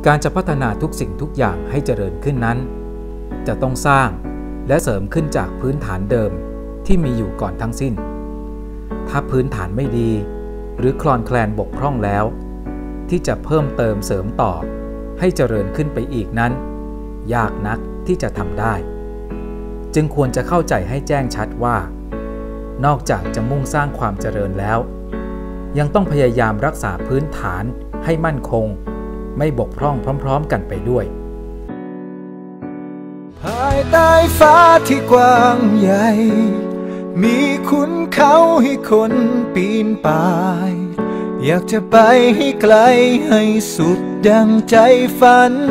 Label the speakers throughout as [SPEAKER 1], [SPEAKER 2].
[SPEAKER 1] การจะพัฒนาทุกสิ่งทุกอย่างให้เจริญขึ้นนั้นจะต้องสร้างและเสริมขึ้นจากพื้นฐานเดิมที่มีอยู่ก่อนทั้งสิ้นถ้าพื้นฐานไม่ดีหรือคลอนแคลนบกพร่องแล้วที่จะเพิ่มเติมเสริมต่อให้เจริญขึ้นไปอีกนั้นยากนักที่จะทำได้จึงควรจะเข้าใจให้แจ้งชัดว่านอกจากจะมุ่งสร้างความเจริญแล้วยังต้องพยายามรักษาพื้นฐานให้มั่นคงไม่บกพร่องพร้อมๆกันไปด้วย
[SPEAKER 2] ภายใต้ฟ้าที่กว้างใหญ่มีขุนเขาให้คนปีนป่ายอยากจะไปให้ไกลให้สุดดังใจฝัน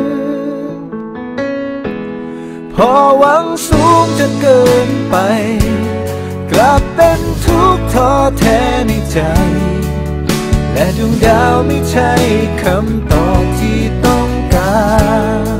[SPEAKER 2] พอหวังสูงจนเกินไปกลับเป็นทุกข์ท้อแท้ในใจและดวงดาวไม่ใช่คำตอบที่ต้องการ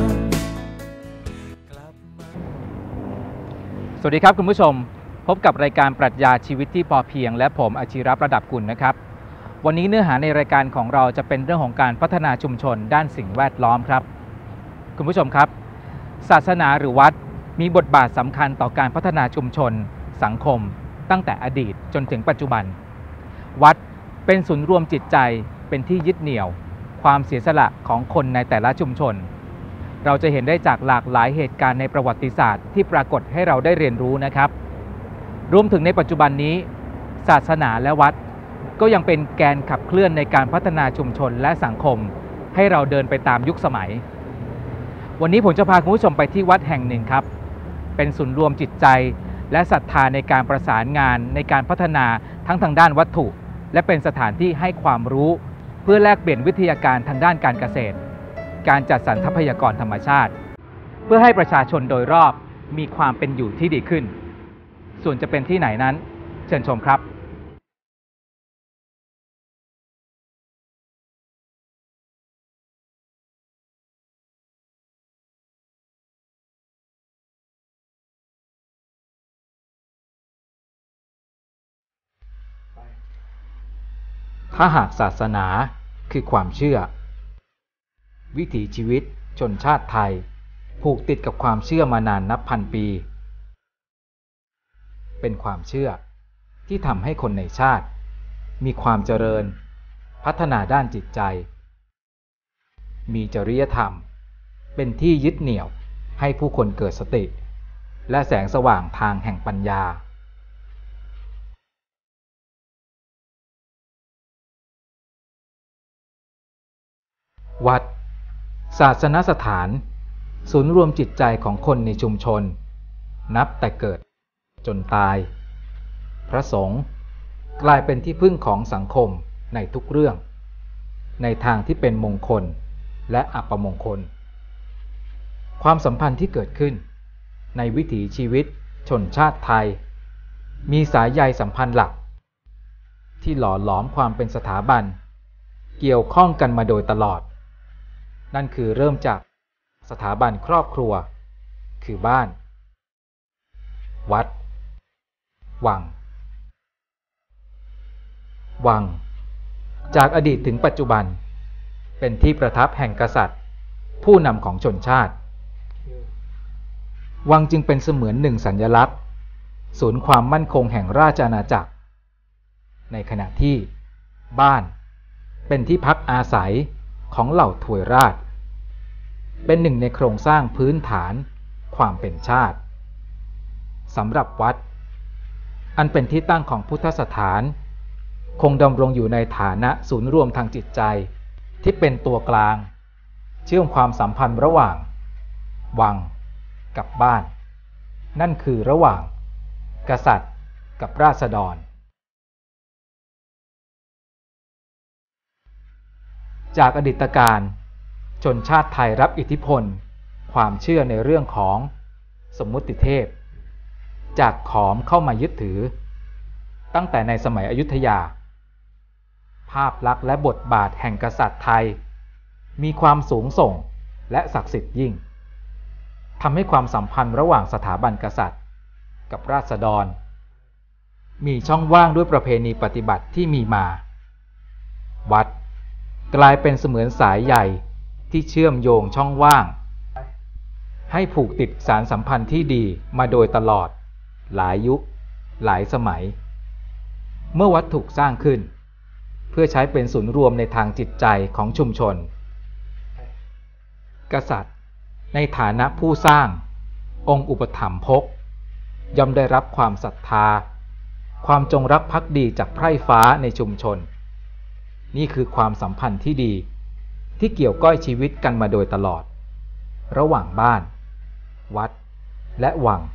[SPEAKER 3] สวัสดีครับคุณผู้ชมพบกับรายการปรัชญาชีวิตที่พอเพียงและผมอาชีรประดับกุลนะครับวันนี้เนื้อหาในรายการของเราจะเป็นเรื่องของการพัฒนาชุมชนด้านสิ่งแวดล้อมครับคุณผู้ชมครับศาสนาหรือวัดมีบทบาทสำคัญต่อการพัฒนาชุมชนสังคมตั้งแต่อดีตจนถึงปัจจุบันวัดเป็นศูนย์รวมจิตใจเป็นที่ยึดเหนี่ยวความเสียสละของคนในแต่ละชุมชนเราจะเห็นได้จากหลากหลายเหตุการณ์ในประวัติศาสตร์ที่ปรากฏให้เราได้เรียนรู้นะครับรวมถึงในปัจจุบันนี้ศาสนาและวัดก็ยังเป็นแกนขับเคลื่อนในการพัฒนาชุมชนและสังคมให้เราเดินไปตามยุคสมัยวันนี้ผมจะพาคุณผู้ชมไปที่วัดแห่งหนึ่งครับเป็นศูนย์รวมจิตใจและศรัทธาในการประสานงานในการพัฒนาทั้งทางด้านวัตถุและเป็นสถานที่ให้ความรู้เพื่อแลกเปลี่ยนวิทยาการทางด้านการเกษตรการจัดสรรทรัพยากรธรรมชาติเพื่อให้ประชาชนโดยรอบมีความเป็นอยู่ที่ดีขึ้นส่วนจะเป็นที่ไหนนั้นเชิญชมครับถ้าหากศาสนาคือความเชื่อวิถีชีวิตชนชาติไทยผูกติดกับความเชื่อมานานนับพันปีเป็นความเชื่อที่ทำให้คนในชาติมีความเจริญพัฒนาด้านจิตใจมีจริยธรรมเป็นที่ยึดเหนี่ยวให้ผู้คนเกิดสติและแสงสว่างทางแห่งปัญญาวัดศาสนสถานศูนย์รวมจิตใจของคนในชุมชนนับแต่เกิดจนตายพระสงฆ์กลายเป็นที่พึ่งของสังคมในทุกเรื่องในทางที่เป็นมงคลและอัปมงคลความสัมพันธ์ที่เกิดขึ้นในวิถีชีวิตชนชาติไทยมีสายใยสัมพันธ์หลักที่หล่อหลอมความเป็นสถาบันเกี่ยวข้องกันมาโดยตลอดนั่นคือเริ่มจากสถาบันครอบครัวคือบ้านวัดวังจากอดีตถึงปัจจุบันเป็นที่ประทับแห่งกษัตริย์ผู้นำของชนชาติวังจึงเป็นเสมือนหนึ่งสัญลักษณ์ศูนย์ความมั่นคงแห่งราชอาณาจักรในขณะที่บ้านเป็นที่พักอาศัยของเหล่าทวยราชเป็นหนึ่งในโครงสร้างพื้นฐานความเป็นชาติสำหรับวัดอันเป็นที่ตั้งของพุทธสถานคงดำรงอยู่ในฐานะศูนย์รวมทางจิตใจที่เป็นตัวกลางเชื่อมความสัมพันธ์ระหว่างวังกับบ้านนั่นคือระหว่างกษัตริย์กับราษฎรจากอดีตการชนชาติไทยรับอิทธิพลความเชื่อในเรื่องของสมมุติเทพจากขอมเข้ามายึดถือตั้งแต่ในสมัยอยุธยาภาพลักษณ์และบทบาทแห่งกษัตริย์ไทยมีความสูงส่งและศักดิ์สิทธิ์ยิ่งทำให้ความสัมพันธ์ระหว่างสถาบันกษัตริย์กับราษฎรมีช่องว่างด้วยประเพณีปฏิบัติที่มีมาวัดกลายเป็นเสมือนสายใย
[SPEAKER 1] ที่เชื่อมโยงช่องว่างให้ผูกติดสารสัมพันธ์ที่ดีมาโดยตลอดหลายยุคหลายสมัยเมื่อวัดถูกสร้างขึ้นเพื่อใช้เป็นศูนย์รวมในทางจิตใจของชุมชนกษัตริย์ในฐานะผู้สร้างองค์อุปถัมภกย่อมได้รับความศรัทธาความจงรักภักดีจากไพร่ฟ้าในชุมชนนี่คือความสัมพันธ์ที่ดีที่เกี่ยวก้อยชีวิตกันมาโดยตลอดระหว่างบ้านวัดและวัง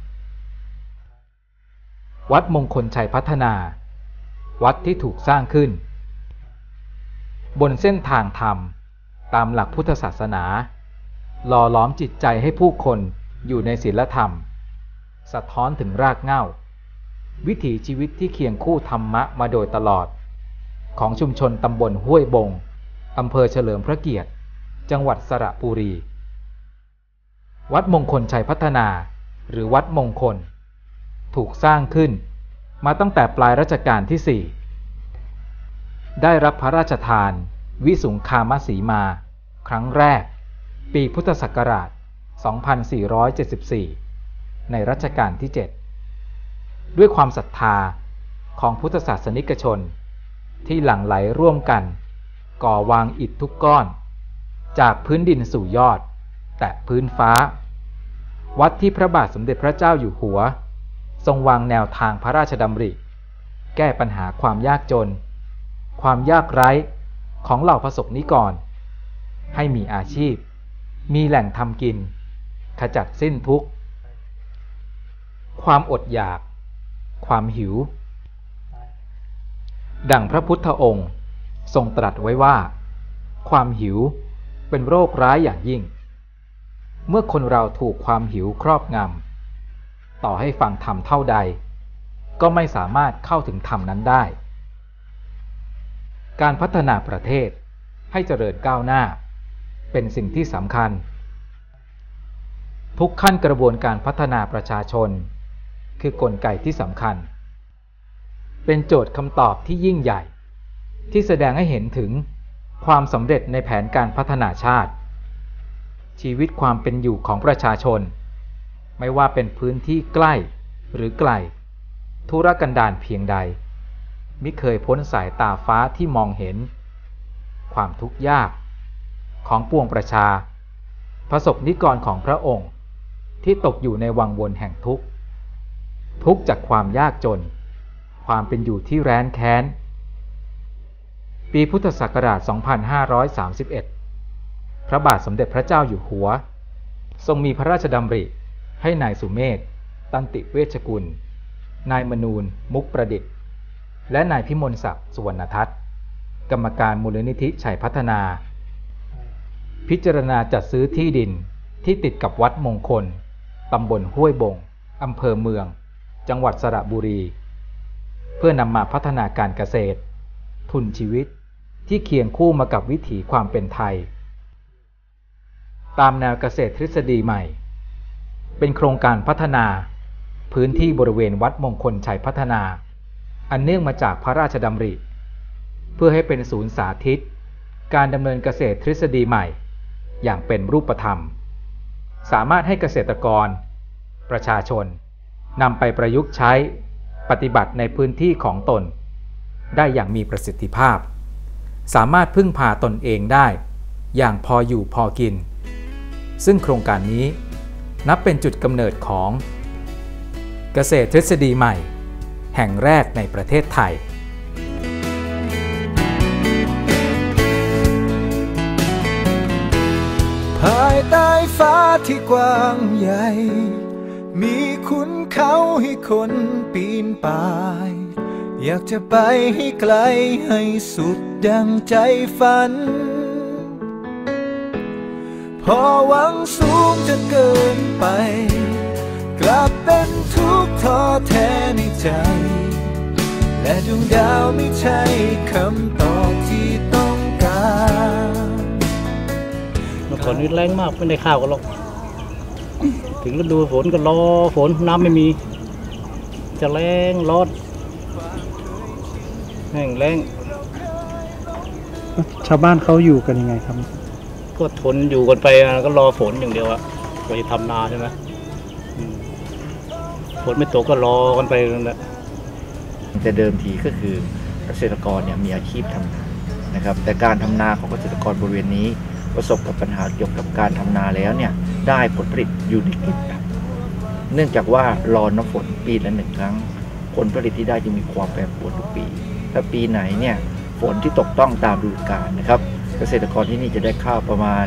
[SPEAKER 1] วัดมงคลชัยพัฒนาวัดที่ถูกสร้างขึ้นบนเส้นทางธรรมตามหลักพุทธศาสนาหล่อหลอมจิตใจให้ผู้คนอยู่ในศีลธรรมสะท้อนถึงรากเหง้าวิถีชีวิตที่เคียงคู่ธรรมะมาโดยตลอดของชุมชนตำบลห้วยบงอำเภอเฉลิมพระเกียรติจังหวัดสระบุรีวัดมงคลชัยพัฒนาหรือวัดมงคลถูกสร้างขึ้นมาตั้งแต่ปลายรัชกาลที่ 4ได้รับพระราชทานวิสุงคามสีมาครั้งแรกปีพุทธศักราช 2474 ในรัชกาลที่ 7ด้วยความศรัทธาของพุทธศาสนิกชนที่หลั่งไหลร่วมกันก่อวางอิฐทุกก้อนจากพื้นดินสู่ยอดแตะพื้นฟ้าวัดที่พระบาทสมเด็จพระเจ้าอยู่หัวทรงวางแนวทางพระราชดำริแก้ปัญหาความยากจนความยากไร้ของเหล่าประสบนิกรให้มีอาชีพมีแหล่งทำกินขจัดสิ้นทุกข์ความอดอยากความหิวดังพระพุทธองค์ทรงตรัสไว้ว่าความหิวเป็นโรคร้ายอย่างยิ่งเมื่อคนเราถูกความหิวครอบงำต่อให้ฟังธรรมเท่าใดก็ไม่สามารถเข้าถึงธรรมนั้นได้การพัฒนาประเทศให้เจริญก้าวหน้าเป็นสิ่งที่สำคัญทุกขั้นกระบวนการพัฒนาประชาชนคือกลไกที่สำคัญเป็นโจทย์คำตอบที่ยิ่งใหญ่ที่แสดงให้เห็นถึงความสำเร็จในแผนการพัฒนาชาติชีวิตความเป็นอยู่ของประชาชนไม่ว่าเป็นพื้นที่ใกล้หรือไกลทุรกันดารเพียงใดมิเคยพ้นสายตาฟ้าที่มองเห็นความทุกข์ยากของปวงประชาประสบนิกรของพระองค์ที่ตกอยู่ในวังวนแห่งทุกข์จากความยากจนความเป็นอยู่ที่แร้นแค้นปีพุทธศักราช 2531 พระบาทสมเด็จพระเจ้าอยู่หัวทรงมีพระราชดำริให้นายสุเมธ ตันติเวชกุลนายมนูน มุกประดิษฐ์และนายพิมลศักดิ์ สุวรรณทัศน์กรรมการมูลนิธิชัยพัฒนาพิจารณาจัดซื้อที่ดินที่ติดกับวัดมงคลตำบลห้วยบงอำเภอเมืองจังหวัดสระบุรีเพื่อนำมาพัฒนาการเกษตรทุนชีวิตที่เคียงคู่มากับวิถีความเป็นไทยตามแนวเกษตรทฤษฎีใหม่เป็นโครงการพัฒนาพื้นที่บริเวณวัดมงคลชัยพัฒนาอันเนื่องมาจากพระราชดำริเพื่อให้เป็นศูนย์สาธิตการดำเนินเกษตรทฤษฎีใหม่อย่างเป็นรูปธรรมสามารถให้เกษตรกรประชาชนนำไปประยุกต์ใช้ปฏิบัติในพื้นที่ของตนได้อย่างมีประสิทธิภาพสามารถพึ่งพาตนเองได้อย่างพออยู่พอกินซึ่งโครงการนี้นับเป็นจุดกำเนิดของเกษตรทฤษฎีใหม่แห่งแรกในประเทศไทย
[SPEAKER 2] ภายใต้ฟ้าที่กว้างใหญ่มีขุนเขาให้คนปีนป่ายอยากจะไปให้ไกลให้สุดดังใจฝันพอหวังสูงจนเกินไปกลับเป็นทุกข์ท้อแท้ในใจและดวงดาวไม่ใช่คำตอบที่ต้องการ
[SPEAKER 4] เมื่อก่อนนี้แรงมากไม่ได้ข้าวกันหรอกถึงฤดูฝนก็รอฝนน้ำไม่มีจะแรงร้อนแห้งแล้ง
[SPEAKER 5] ชาวบ้านเขาอยู่กันยังไงครับ
[SPEAKER 4] ก็ทนอยู่กันไปก็รอฝนอย่างเดียวอะไปทำนาใช่ไหมฝนไม่ตกก็รอกันไปนั่นแหละ
[SPEAKER 5] แต่เดิมทีก็คือเกษตรกรเนี่ยมีอาชีพทำนานะครับแต่การทำนาของเกษตรกรบริเวณนี้ประสบกับปัญหาเกี่ยวกับการทำนาแล้วเนี่ยได้ผลผลิตอยู่ในเกณฑ์ต่ำเนื่องจากว่ารอน้ำฝนปีละ1 ครั้งผลผลิตที่ได้จะมีความแปรปรวนทุกปีถ้าปีไหนเนี่ยฝนที่ตกต้องตามฤดูกาลนะครับเกษตรกรที่นี่จะได้ข้าวประมาณ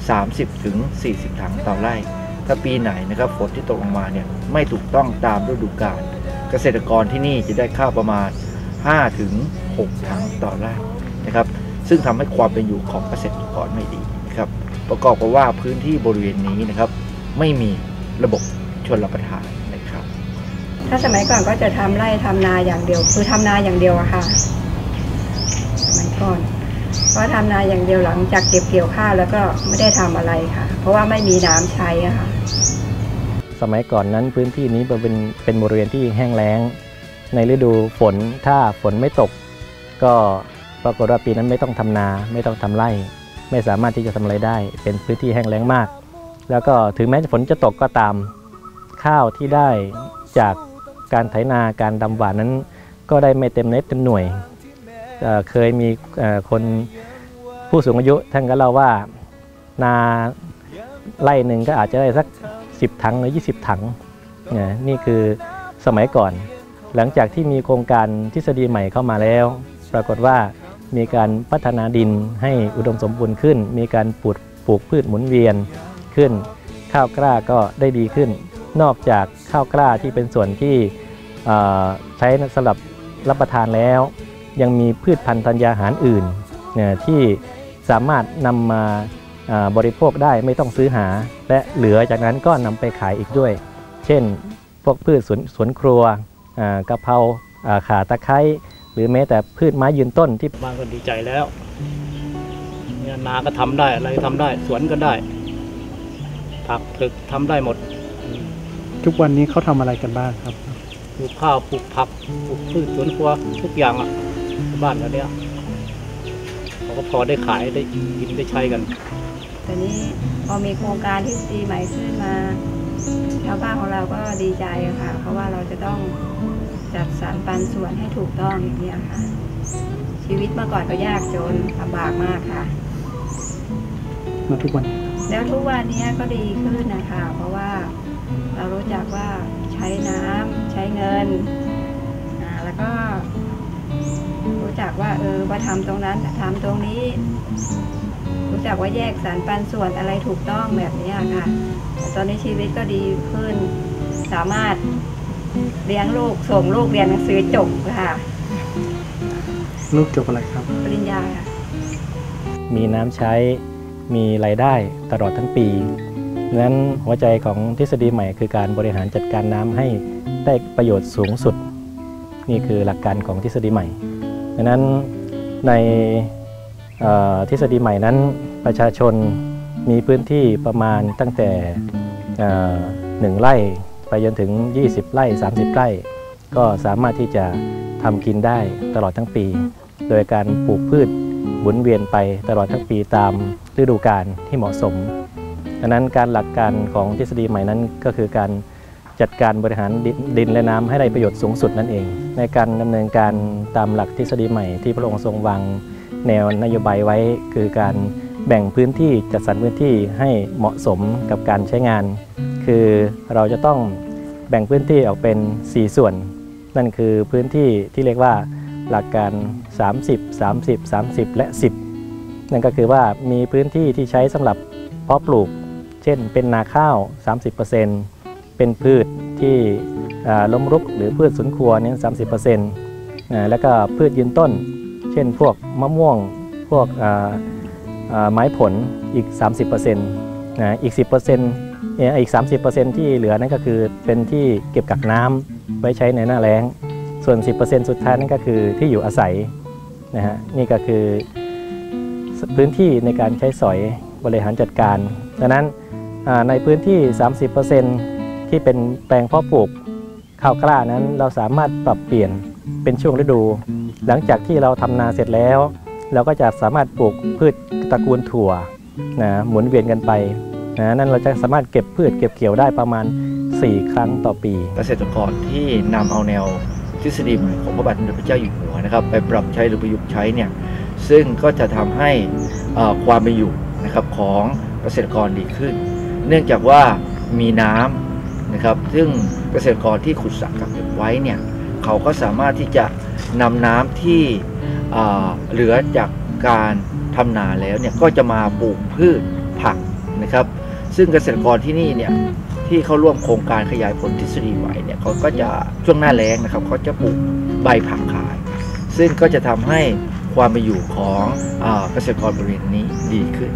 [SPEAKER 5] 30 ถึง 40 ถังต่อไร่ถ้าปีไหนนะครับฝนที่ตกลงมาเนี่ยไม่ถูกต้องตามฤดูกาลเกษตรกรที่นี่จะได้ข้าวประมาณ5 ถึง 6 ถังต่อไร่นะครับซึ่งทำให้ความเป็นอยู่ของเกษตรกรไม่ดีนะครับประกอบกับว่าพื้นที่บริเวณนี้นะครับไม่มีระบบชลประทานนะครับ
[SPEAKER 6] ถ้าสมัยก่อนก็จะทำไร่ทำนาอย่างเดียวคือทำนาอย่างเดียวอะค่ะสมัยก่อนเพราะทำนาอย่างเดียวหลังจากเก็บเกี่ยวข้าวแล้วก็ไม่ได้ทำอะไรค่ะเพราะว่าไม่มีน้ำใช้อะค่ะ
[SPEAKER 7] สมัยก่อนนั้นพื้นที่นี้เป็นบริเวณที่แห้งแล้งในฤดูฝนถ้าฝนไม่ตกก็ปรากฏว่าปีนั้นไม่ต้องทำนาไม่ต้องทำไร่ไม่สามารถที่จะทำอะไรได้เป็นพื้นที่แห้งแล้งมากแล้วก็ถึงแม้ฝนจะตกก็ตามข้าวที่ได้จากการไถนาการดำหว่านนั้นก็ได้ไม่เต็มเม็ดเต็มหน่วยเคยมีคนผู้สูงอายุท่านก็เล่าว่านาไร่หนึ่งก็อาจจะได้สัก10 ถังหรือ20 ถังนี่คือสมัยก่อนหลังจากที่มีโครงการทฤษฎีใหม่เข้ามาแล้วปรากฏว่ามีการพัฒนาดินให้อุดมสมบูรณ์ขึ้นมีการปลูกพืชหมุนเวียนขึ้นข้าวกล้าก็ได้ดีขึ้นนอกจากข้าวกล้าที่เป็นส่วนที่ใช้สำหรับรับประทานแล้วยังมีพืชพันธุ์ธัญญาหารอื่นที่สามารถนำมาบริโภคได้ไม่ต้องซื้อหาและเหลือจากนั้นก็นำไปขายอีกด้วยเช่นพวกพืชสวนครัวกะเพราข่าตะไคร้หรือแม้แต่พืชไม้ยืนต้นที่
[SPEAKER 4] บ้านก็ดีใจแล้วเนี่ยนาก็ทำได้อะไรทำได้สวนก็ได้ผักผึกทำได้หมด
[SPEAKER 8] ทุกวันนี้เขาทำอะไรกันบ้างครับ
[SPEAKER 4] ปลูกข้าวปลูกผักปลูกพืชสวนครัวทุกอย่างอ่ะบ้านเราเนี่ยเขาก็พอได้ขายได้กินได้ใช้กัน
[SPEAKER 6] ตอนนี้พอมีโครงการที่ดีใหม่ขึ้นมาชาวบ้านของเราก็ดีใจค่ะเพราะว่าเราจะต้องจัดสรรปันส่วนให้ถูกต้องอย่างนี้ค่ะชีวิตเมื่อก่อนก็ยากจนลำบากมากค่ะ
[SPEAKER 8] แล้วทุกวัน
[SPEAKER 6] นี้ก็ดีขึ้นนะคะเพราะว่าเรารู้จักว่าใช้น้ำใช้เงินแล้วก็รู้จักว่ามาทำตรงนั้นทำตรงนี้รู้จักว่าแยกสรรปันส่วนอะไรถูกต้องแบบนี้ค่ะตอนนี้ชีวิตก็ดีขึ้นสามารถเลี้ยงลูกส่งลูกเรียนหนังสือจบค่ะ
[SPEAKER 8] ลูกจบอะไรครับ
[SPEAKER 6] ปริญญาค่ะ
[SPEAKER 7] มีน้ำใช้มีรายได้ตลอดทั้งปีนั้นหัวใจของทฤษฎีใหม่คือการบริหารจัดการน้ำให้ได้ประโยชน์สูงสุดนี่คือหลักการของทฤษฎีใหม่ดังนั้นในทฤษฎีใหม่นั้นประชาชนมีพื้นที่ประมาณตั้งแต่1 ไร่ไปจนถึง20 ไร่30 ไร่ก็สามารถที่จะทำกินได้ตลอดทั้งปีโดยการปลูกพืชหมุนเวียนไปตลอดทั้งปีตามฤดูกาลที่เหมาะสมดังนั้นการหลักการของทฤษฎีใหม่นั้นก็คือการจัดการบริหารดินและน้ำให้ได้ประโยชน์สูงสุดนั่นเองในการดำเนินการตามหลักทฤษฎีใหม่ที่พระองค์ทรงวางแนวนโยบายไว้คือการแบ่งพื้นที่จัดสรรพื้นที่ให้เหมาะสมกับการใช้งานคือเราจะต้องแบ่งพื้นที่ออกเป็น4 ส่วนนั่นคือพื้นที่ที่เรียกว่าหลักการ30 30 30และ10นั่นก็คือว่ามีพื้นที่ที่ใช้สำหรับเพาะปลูกเช่นเป็นนาข้าว 30% เป็นพืชที่ล้มรุกหรือพืชสวนครัวเนี่ย 30% แล้วก็พืชยืนต้นเช่นพวกมะม่วงพวกไม้ผลอีก 30% อีก 10%อีก 30% ที่เหลือนั่นก็คือเป็นที่เก็บกักน้ำไว้ใช้ในหน้าแล้งส่วน 10% สุดท้ายนั่นก็คือที่อยู่อาศัยนะฮะนี่ก็คือพื้นที่ในการใช้สอยบริหารจัดการดังนั้นในพื้นที่ 30% ที่เป็นแปลงเพาะปลูกข้าวกล้านั้นเราสามารถปรับเปลี่ยนเป็นช่วงฤดูหลังจากที่เราทำนาเสร็จแล้วเราก็จะสามารถปลูกพืชตระกูลถั่วหมุนเวียนกันไปนั่นเราจะสามารถเก็บพืชเก็บเกี่ยวได้ประมาณ4 ครั้งต่อปี
[SPEAKER 5] เกษตรกรที่นำเอาแนวทฤษฎีใหม่ของพระบาทสมเด็จพระเจ้าอยู่หัวนะครับไปปรับใช้หรือประยุกต์ใช้เนี่ยซึ่งก็จะทำให้ความเป็นอยู่นะครับของเกษตรกรดีขึ้นเนื่องจากว่ามีน้ำนะครับซึ่งเกษตรกรที่ขุดสระกักเก็บไว้เนี่ยเขาก็สามารถที่จะนำน้ำที่เหลือจากการทำนาแล้วเนี่ยก็จะมาปลูกพืชผักนะครับซึ่งเกษตรกรที่นี่เนี่ยที่เขาร่วมโครงการขยายผลทฤษฎีใหม่เนี่ยเขาก็จะช่วงหน้าแล้งนะครับเขาจะปลูกใบผักขายซึ่งก็จะทำให้ความเป็นอยู่ของเกษตรกรบริเวณนี้ดีขึ้น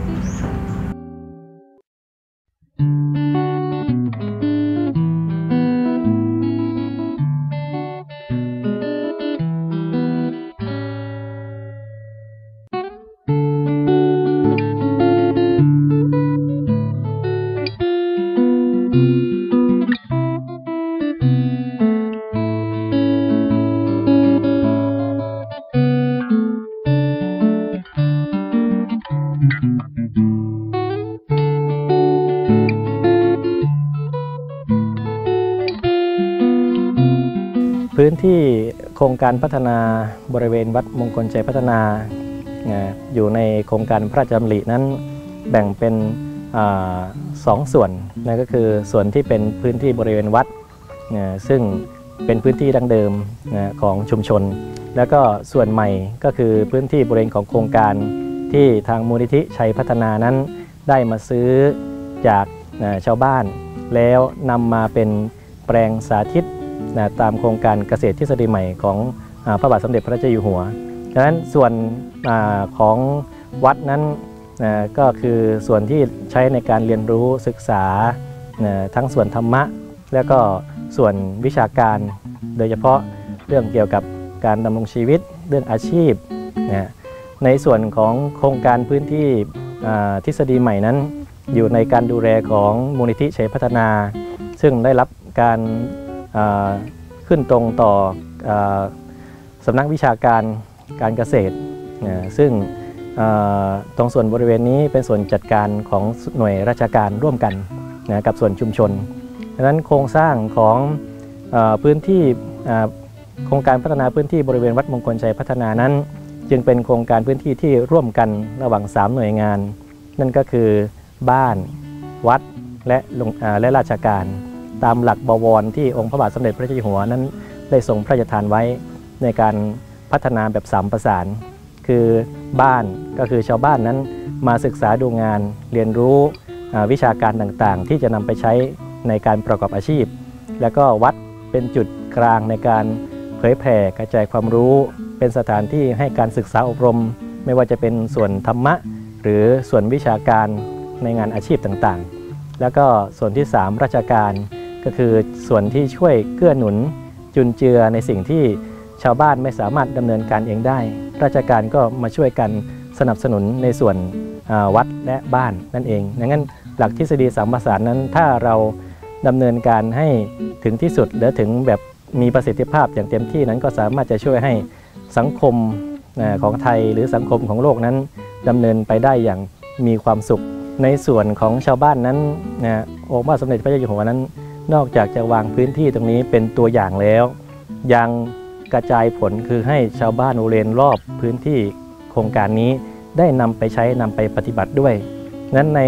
[SPEAKER 7] พื้นที่โครงการพัฒนาบริเวณวัดมงคลชัยพัฒนาอยู่ในโครงการพระราชดำรินั้นแบ่งเป็น2 ส่วนนั่นก็คือส่วนที่เป็นพื้นที่บริเวณวัดซึ่งเป็นพื้นที่ดั้งเดิมของชุมชนแล้วก็ส่วนใหม่ก็คือพื้นที่บริเวณของโครงการที่ทางมูลนิธิชัยพัฒนานั้นได้มาซื้อจากชาวบ้านแล้วนำมาเป็นแปลงสาธิตตามโครงการเกษตรทฤษฎีใหม่ของพระบาทสมเด็จพระเจ้าอยู่หัวดังนั้นส่วนของวัดนั้นก็คือส่วนที่ใช้ในการเรียนรู้ศึกษาทั้งส่วนธรรมะแล้วก็ส่วนวิชาการโดยเฉพาะเรื่องเกี่ยวกับการดำรงชีวิตเรื่องอาชีพในส่วนของโครงการพื้นที่ทฤษฎีใหม่นั้นอยู่ในการดูแลของมูลนิธิชัยพัฒนาซึ่งได้รับการขึ้นตรงต่อสำนักวิชาการการเกษตรซึ่งตรงส่วนบริเวณนี้เป็นส่วนจัดการของหน่วยราชการร่วมกันกับส่วนชุมชนดังนั้นโครงสร้างของพื้นที่โครงการพัฒนาพื้นที่บริเวณวัดมงคลชัยพัฒนานั้นจึงเป็นโครงการพื้นที่ที่ร่วมกันระหว่าง3 หน่วยงานนั่นก็คือบ้านวัดและราชการตามหลักบวรที่องค์พระบาทสมเด็จพระเจ้าอยู่หัวนั้นได้ทรงพระราชทานไว้ในการพัฒนาแบบ3 ประสานคือบ้านก็คือชาวบ้านนั้นมาศึกษาดูงานเรียนรู้วิชาการต่างๆที่จะนำไปใช้ในการประกอบอาชีพแล้วก็วัดเป็นจุดกลางในการเผยแผ่กระจายความรู้เป็นสถานที่ให้การศึกษาอบรมไม่ว่าจะเป็นส่วนธรรมะหรือส่วนวิชาการในงานอาชีพต่างๆแล้วก็ส่วนที่3ราชการก็คือส่วนที่ช่วยเกื้อหนุนจุนเจือในสิ่งที่ชาวบ้านไม่สามารถดำเนินการเองได้ราชการก็มาช่วยกันสนับสนุนในส่วนวัดและบ้านนั่นเองดังนั้นหลักทฤษฎี3 ประสานนั้นถ้าเราดำเนินการให้ถึงที่สุดและถึงแบบมีประสิทธิภาพอย่างเต็มที่นั้นก็สามารถจะช่วยให้สังคมของไทยหรือสังคมของโลกนั้นดำเนินไปได้อย่างมีความสุขในส่วนของชาวบ้านนั้นองค์พระสมเด็จพระเจ้าอยู่หัวนั้นนอกจากจะวางพื้นที่ตรงนี้เป็นตัวอย่างแล้วยังกระจายผลคือให้ชาวบ้านบริเวณรอบพื้นที่โครงการนี้ได้นำไปใช้นำไปปฏิบัติด้วยนั้นใน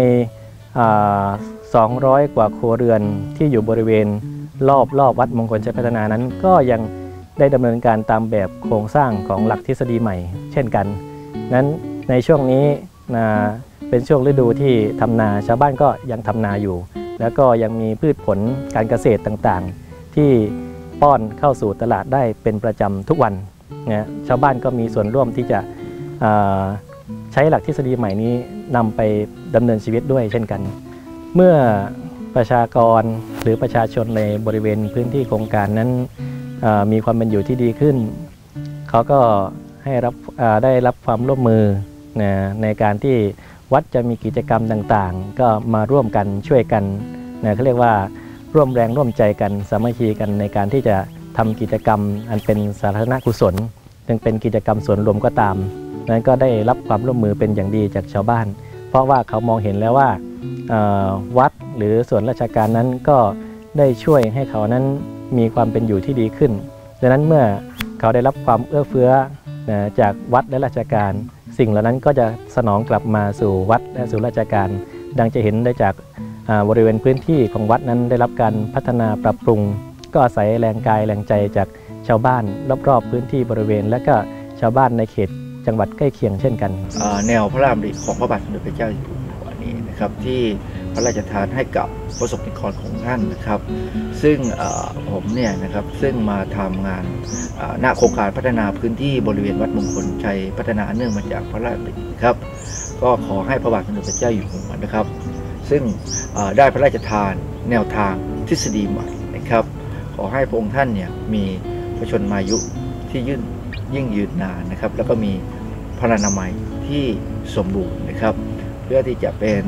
[SPEAKER 7] 200 กว่าครัวเรือนที่อยู่บริเวณรอบวัดมงคลชัยพัฒนานั้นก็ยังได้ดำเนินการตามแบบโครงสร้างของหลักทฤษฎีใหม่เช่นกันนั้นในช่วงนี้เป็นช่วงฤดูที่ทำนาชาวบ้านก็ยังทำนาอยู่แล้วก็ยังมีพืชผลการเกษตรต่างๆที่ป้อนเข้าสู่ตลาดได้เป็นประจำทุกวันชาวบ้านก็มีส่วนร่วมที่จะใช้หลักทฤษฎีใหม่นี้นำไปดำเนินชีวิตด้วยเช่นกันเมื่อประชากรหรือประชาชนในบริเวณพื้นที่โครงการนั้นมีความเป็นอยู่ที่ดีขึ้นเขาก็ได้รับความร่วมมือในการที่วัดจะมีกิจกรรมต่างๆก็มาร่วมกันช่วยกันเขาเรียกว่าร่วมแรงร่วมใจกันสามัคคีกันในการที่จะทำกิจกรรมอันเป็นสาธารณกุศลจึงเป็นกิจกรรมส่วนรวมก็ตามนั้นก็ได้รับความร่วมมือเป็นอย่างดีจากชาวบ้านพราะว่าเขามองเห็นแล้วว่าวัดหรือส่วนราชการนั้นก็ได้ช่วยให้เขานั้นมีความเป็นอยู่ที่ดีขึ้นดังนั้นเมื่อเขาได้รับความเอื้อเฟื้อจากวัดและราชการสิ่งเหล่านั้นก็จะสนองกลับมาสู่วัดและสู่ราชการดังจะเห็นได้จากบริเวณพื้นที่ของวัดนั้นได้รับการพัฒนาปรับปรุงก็อาศัยแรงกายแรงใจจากชาวบ้านรอบๆพื้นที่บริเวณและก็ชาวบ้านในเขตจังหวัดใกล้เคียงเช่นกัน
[SPEAKER 5] แนวพระราชดำริของพระบาทสมเด็จพระเจ้าอยู่หัวนี้นะครับที่พระราชทานให้กับประสบนิกรของท่านนะครับซึ่งผมเนี่ยนะครับซึ่งมาทำงานหน้าโครงการพัฒนาพื้นที่บริเวณวัดมงคลชัยพัฒนาเนื่องมาจากพระราชดำริครับก็ขอให้พระบาทสมเด็จพระเจ้าอยู่หัวนะครับซึ่งได้พระราชทานแนวทางทฤษฎีใหม่นะครับขอให้พระองค์ท่านเนี่ยมีพระชนมายุที่ยิ่งยืนนานนะครับแล้วก็มีพลานามัยที่สมบูรณ์นะครับเพื่อที่จะเป็น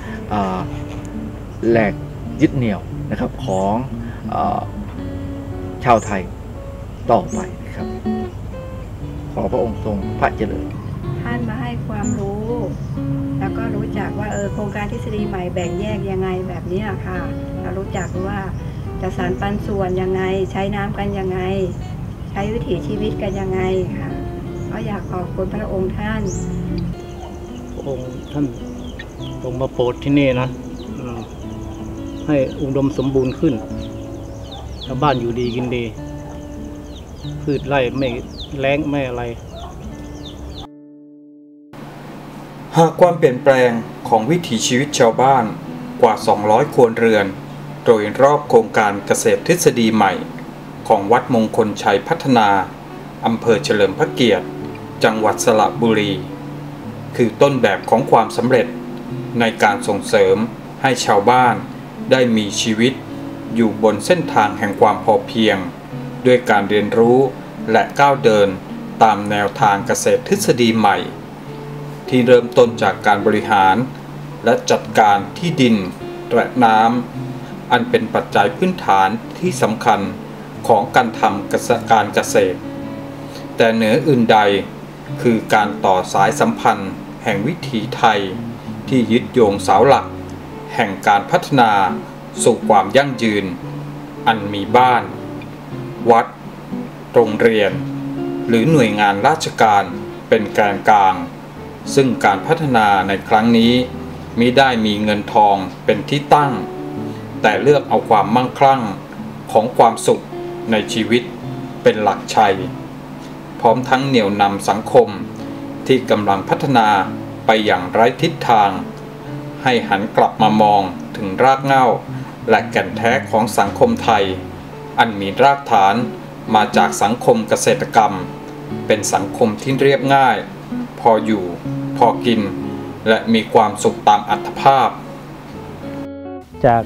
[SPEAKER 5] แหล่งยึดเหนี่ยวนะครับของชาวไทยต่อไปนะครับขอพระองค์ทรงพระเจริญ
[SPEAKER 6] ท่านมาให้ความรู้แล้วก็รู้จักว่าโครงการทฤษฎีใหม่แบ่งแยกยังไงแบบนี้ค่ะเรารู้จักว่าจะสานปันส่วนยังไงใช้น้ำกันยังไงใช้วิถีชีวิตกันยังไงค่ะก็อยากขอบคุณพระองค์ท่าน
[SPEAKER 4] พระองค์ท่านทรงมาโปรดที่นี่นะให้อุดมสมบูรณ์ขึ้นชาวบ้านอยู่ดีกินดีพืชไร่ไม่แล้งไม่อะไร
[SPEAKER 9] หากความเปลี่ยนแปลงของวิถีชีวิตชาวบ้านกว่า200ครัวเรือนโดยรอบโครงการเกษตรทฤษฎีใหม่ของวัดมงคลชัยพัฒนาอำเภอเฉลิมพระเกียรติจังหวัดสระบุรีคือต้นแบบของความสำเร็จในการส่งเสริมให้ชาวบ้านได้มีชีวิตอยู่บนเส้นทางแห่งความพอเพียงด้วยการเรียนรู้และก้าวเดินตามแนวทางเกษตรทฤษฎีใหม่ที่เริ่มต้นจากการบริหารและจัดการที่ดินและน้ำอันเป็นปัจจัยพื้นฐานที่สำคัญของการทำการเกษตรแต่เหนืออื่นใดคือการต่อสายสัมพันธ์แห่งวิถีไทยที่ยึดโยงเสาหลักแห่งการพัฒนาสู่ความยั่งยืนอันมีบ้านวัดโรงเรียนหรือหน่วยงานราชการเป็นแกนกลางซึ่งการพัฒนาในครั้งนี้มิได้มีเงินทองเป็นที่ตั้งแต่เลือกเอาความมั่งคั่งของความสุขในชีวิตเป็นหลักชัยพร้อมทั้งเหนี่ยวนำสังคมที่กำลังพัฒนาไปอย่างไร้ทิศทางให้หันกลับมามองถึงรากเหง้าและแก่นแท้ของสังคมไทยอันมีรากฐานมาจากสังคมเกษตรกรรมเป็นสังคมที่เรียบง่ายพออยู่พอกินและมีความสุขตามอัตภาพ
[SPEAKER 7] จาก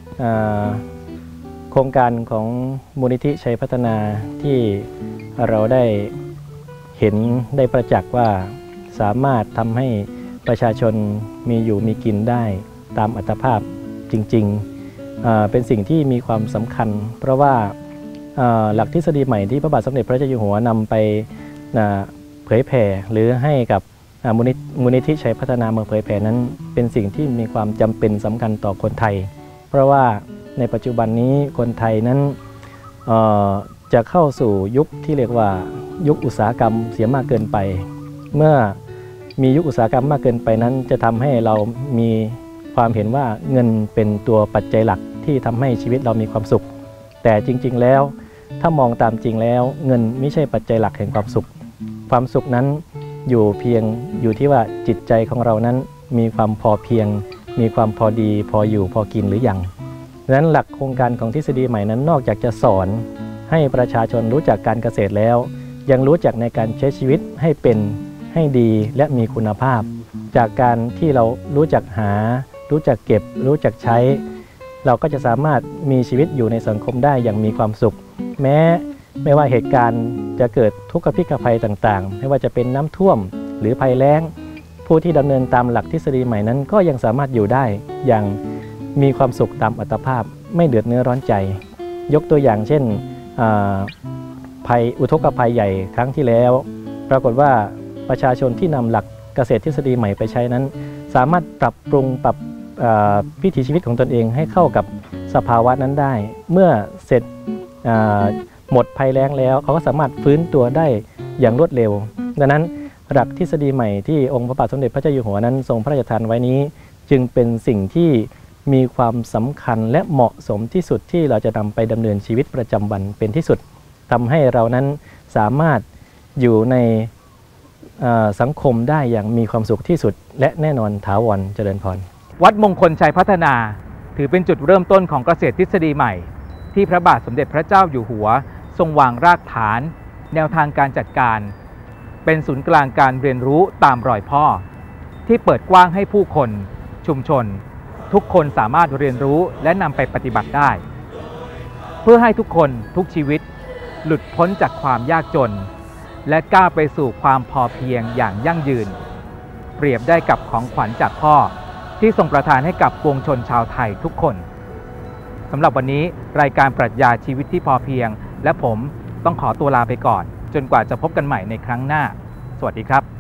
[SPEAKER 7] โครงการของมูลนิธิชัยพัฒนาที่เราได้เห็นได้ประจักษ์ว่าสามารถทำให้ประชาชนมีอยู่มีกินได้ตามอัตภาพจริงๆเป็นสิ่งที่มีความสำคัญเพราะว่าหลักทฤษฎีใหม่ที่พระบาทสมเด็จพระเจ้าอยู่หัวนำไปเผยแผ่หรือให้กับมูลนิธิชัยพัฒนามาเผยแผ่นั้นเป็นสิ่งที่มีความจำเป็นสำคัญต่อคนไทยเพราะว่าในปัจจุบันนี้คนไทยนั้นจะเข้าสู่ยุคที่เรียกว่ายุคอุตสาหกรรมเสียมากเกินไปเมื่อมียุคอุตสาหกรรมมากเกินไปนั้นจะทำให้เรามีความเห็นว่าเงินเป็นตัวปัจจัยหลักที่ทำให้ชีวิตเรามีความสุขแต่จริงๆแล้วถ้ามองตามจริงแล้วเงินไม่ใช่ปัจจัยหลักแห่งความสุขความสุขนั้นอยู่ที่ว่าจิตใจของเรานั้นมีความพอเพียงมีความพอดีพออยู่พอกินหรือยังดังนั้นหลักโครงการของทฤษฎีใหม่นั้นนอกจากจะสอนให้ประชาชนรู้จักการเกษตรแล้วยังรู้จักในการใช้ชีวิตให้เป็นให้ดีและมีคุณภาพจากการที่เรารู้จักหารู้จักเก็บรู้จักใช้เราก็จะสามารถมีชีวิตอยู่ในสังคมได้อย่างมีความสุขไม่ว่าเหตุการณ์จะเกิดทุกขพิกภัยต่างๆไม่ว่าจะเป็นน้ำท่วมหรือภัยแล้งผู้ที่ดำเนินตามหลักทฤษฎีใหม่นั้นก็ยังสามารถอยู่ได้อย่างมีความสุขตามอัตภาพไม่เดือดเนื้อร้อนใจยกตัวอย่างเช่นภัยอุทกภัยใหญ่ครั้งที่แล้วปรากฏว่าประชาชนที่นำหลักเกษตรทฤษฎีใหม่ไปใช้นั้นสามารถปรับปรุงปรับวิถีชีวิตของตนเองให้เข้ากับสภาวะนั้นได้เมื่อเสร็จหมดภัยแล้งแล้วเขาก็สามารถฟื้นตัวได้อย่างรวดเร็วดังนั้นหลักทฤษฎีใหม่ที่องค์พระบาทสมเด็จพระเจ้าอยู่หัวนั้นทรงพระราชทานไว้นี้จึงเป็นสิ่งที่มีความสำคัญและเหมาะสมที่สุดที่เราจะนำไปดำเนินชีวิตประจำวันเป็นที่สุดทำให้เรานั้นสามารถอยู่ในสังคมได้อย่างมีความสุขที่สุดและแน่นอนถาวรเจริญพร
[SPEAKER 3] วัดมงคลชัยพัฒนาถือเป็นจุดเริ่มต้นของเกษตรทฤษฎีใหม่ที่พระบาทสมเด็จพระเจ้าอยู่หัวทรงวางรากฐานแนวทางการจัดการเป็นศูนย์กลางการเรียนรู้ตามรอยพ่อที่เปิดกว้างให้ผู้คนชุมชนทุกคนสามารถเรียนรู้และนำไปปฏิบัติได้เพื่อให้ทุกคนทุกชีวิตหลุดพ้นจากความยากจนและก้าวไปสู่ความพอเพียงอย่างยั่งยืนเปรียบได้กับของขวัญจากพ่อที่ทรงประทานให้กับปวงชนชาวไทยทุกคนสำหรับวันนี้รายการปรัชญาชีวิตที่พอเพียงและผมต้องขอตัวลาไปก่อนจนกว่าจะพบกันใหม่ในครั้งหน้าสวัสดีครับ